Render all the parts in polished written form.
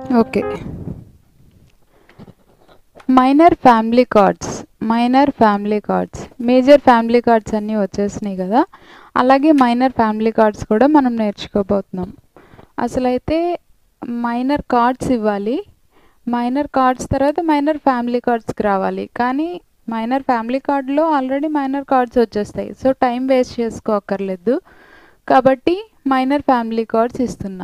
Okay. Minor family cards, major family cards అన్నీ వచ్చేసినాయి కదా. అలాగే మైనర్ ఫ్యామిలీ కార్డ్స్ కూడా మనం నేర్చుకోబోతున్నాం. అసలైతే మైనర్ కార్డ్స్ ఇవ్వాలి, మైనర్ కార్డ్స్ తర్వాత మైనర్ ఫ్యామిలీ కార్డ్స్కి రావాలి. కానీ మైనర్ ఫ్యామిలీ కార్డులో ఆల్రెడీ మైనర్ కార్డ్స్ వచ్చేస్తాయి, సో టైం వేస్ట్ చేసుకోక్కర్లేదు. కాబట్టి మైనర్ ఫ్యామిలీ కార్డ్స్ ఇస్తున్నా.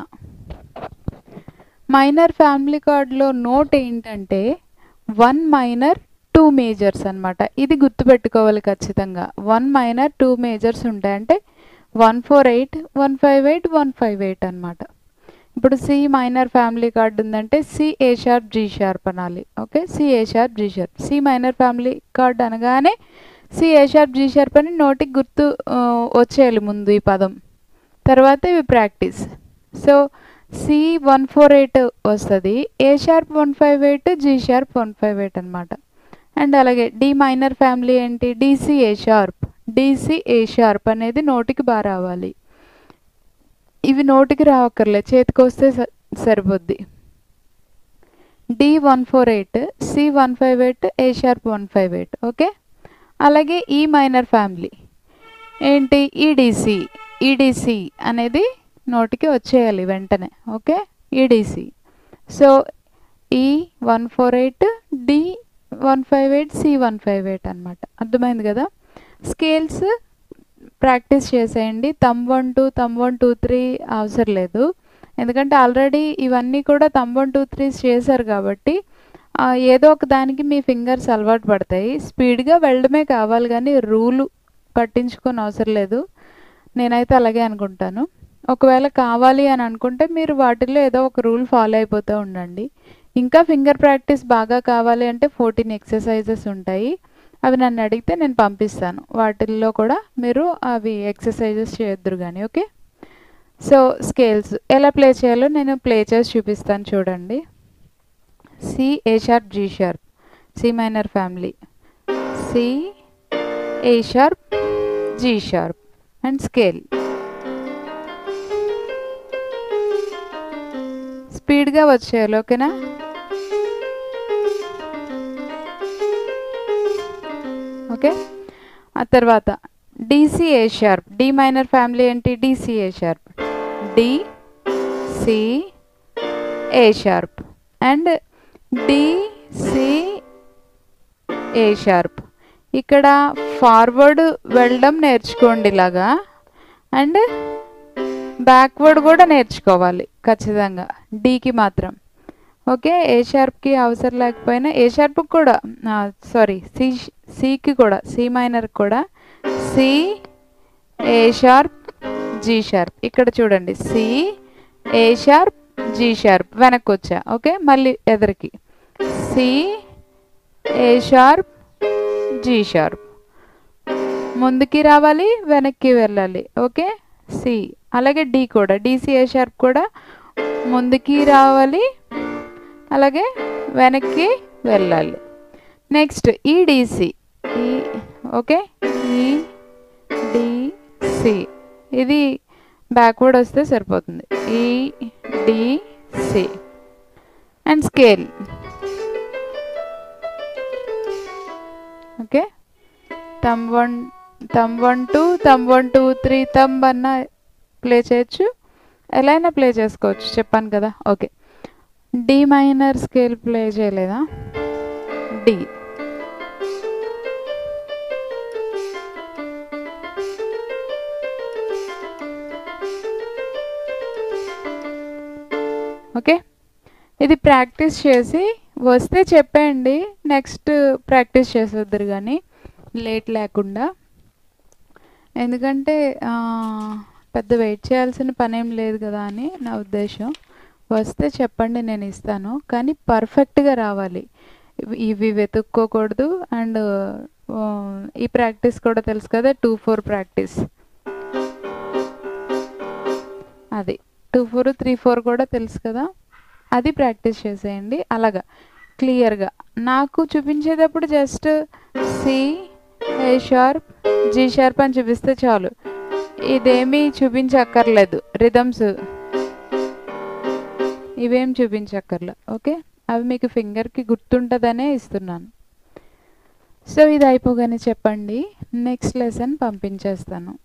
మైనర్ ఫ్యామిలీ కార్డ్లో నోట్ ఏంటంటే 1 మైనర్ 2 మేజర్స్ అనమాట. ఇది గుర్తుపెట్టుకోవాలి ఖచ్చితంగా. 1 మైనర్ 2 మేజర్స్ ఉంటాయంటే 148, 158, 158 అనమాట. ఇప్పుడు సి మైనర్ ఫ్యామిలీ కార్డ్ ఉందంటే C A sharp G sharp అనాలి. Okay, C A sharp G sharp. C minor family card అనగానే C A sharp G sharp అని నోటికి గుర్తు వచ్చేయాలి ముందు ఈ పదం. తర్వాత ఇవి ప్రాక్టీస్. సో సి 148 వస్తుంది, ఏ షార్ప్ 158, జీ షార్ప్ 158 అనమాట. అండ్ అలాగే డి మైనర్ ఫ్యామిలీ ఏంటి, D C A sharp. D C A sharp అనేది నోటికి బాగా రావాలి. ఇవి నోటికి రావక్కర్లేదు, చేతికి వస్తే సరిపోద్ది. D 148, C 158, A sharp 158. Okay. అలాగే ఈ మైనర్ ఫ్యామిలీ ఏంటి, ఈడిసి. ఈడిసి అనేది నోటికి వచ్చేయాలి వెంటనే. Okay, EDC. సో ఈ 148, డి 158, సి 158 అనమాట. అర్థమైంది కదా. స్కేల్స్ ప్రాక్టీస్ చేసేయండి. థంబ్ 1 2, థంబ్ 1 2 3 అవసరం లేదు, ఎందుకంటే ఆల్రెడీ ఇవన్నీ కూడా థంబ్ 1 2 3 చేశారు కాబట్టి ఏదో ఒక దానికి మీ ఫింగర్స్ అలవాటు పడతాయి. స్పీడ్గా వెళ్ళడమే కావాలి కానీ రూలు పట్టించుకొని అవసరం లేదు. నేనైతే అలాగే అనుకుంటాను. ఒకవేళ కావాలి అని అనుకుంటే మీరు వాటిల్లో ఏదో ఒక రూల్ ఫాలో అయిపోతూ ఉండండి. ఇంకా ఫింగర్ ప్రాక్టీస్ బాగా కావాలి అంటే 14 ఎక్సర్సైజెస్ ఉంటాయి, అవి నన్ను అడిగితే నేను పంపిస్తాను. వాటిల్లో కూడా మీరు అవి ఎక్సర్సైజెస్ చేద్దరు కానీ. ఓకే. సో స్కేల్స్ ఎలా ప్లే చేయాలో నేను ప్లే చేసి చూపిస్తాను చూడండి. C A sharp G sharp, C minor family, C A sharp G sharp and scale. స్పీడ్గా వచ్చేయాలి. ఓకేనా. ఓకే. ఆ తర్వాత D C A sharp. D minor family ఏంటి, D C A sharp. D C A sharp and D C A sharp. ఇక్కడ forward వెళ్ళడం నేర్చుకోండి ఇలాగా, అండ్ బ్యాక్వర్డ్ కూడా నేర్చుకోవాలి ఖచ్చితంగా, డీకి మాత్రం. ఓకే, ఏ షార్ప్కి అవసరం లేకపోయినా ఏ షార్ప్కి కూడా సారీ సికి కూడా, సి మైనర్ కూడా C A sharp G sharp. ఇక్కడ చూడండి C A sharp G sharp, వెనక్కి వచ్చా. ఓకే, మళ్ళీ ఎదరికి C A sharp G sharp, ముందుకి రావాలి వెనక్కి వెళ్ళాలి. Okay, C. అలాగే డి కూడా, డిసి ఏ షార్ప్ కూడా ముందుకి రావాలి అలాగే వెనక్కి వెళ్ళాలి. Next E D C. ఓకే, ఈడిసి ఇది బ్యాక్వర్డ్ వస్తే సరిపోతుంది. E D C and scale. Okay, thumb 1 2, thumb 1 2 3 thumb అన్న ప్లే చేయొచ్చు, ఎలా అయినా ప్లే చేసుకోవచ్చు, చెప్పాను కదా. Okay, D minor scale play చేయలేదా, డి. ఓకే, ఇది ప్రాక్టీస్ చేసి వస్తే చెప్పండి, నెక్స్ట్ ప్రాక్టీస్ చేసేద్దరు కానీ లేట్ లేకుండా. ఎందుకంటే పెద్ద వెయిట్ చేయాల్సిన పని ఏం లేదు కదా అని నా ఉద్దేశం. వస్తే చెప్పండి, నేను ఇస్తాను, కానీ పర్ఫెక్ట్గా రావాలి. ఇవి వెతుక్కోకూడదు. అండ్ ఈ ప్రాక్టీస్ కూడా తెలుసు కదా, 2-4 ప్రాక్టీస్, అది 2-4 3-4 కూడా తెలుసు కదా, అది ప్రాక్టీస్ చేసేయండి అలాగా క్లియర్గా. నాకు చూపించేటప్పుడు just C A sharp G sharp అని చూపిస్తే చాలు, ఇదేమీ చూపించక్కర్లేదు. రిథమ్స్ ఇవేం చూపించక్కర్లా. ఓకే, అవి మీకు ఫింగర్కి గుర్తుంటుందనే ఇస్తున్నాను. సో ఇది అయిపోగానే చెప్పండి, నెక్స్ట్ లెసన్ పంపించేస్తాను.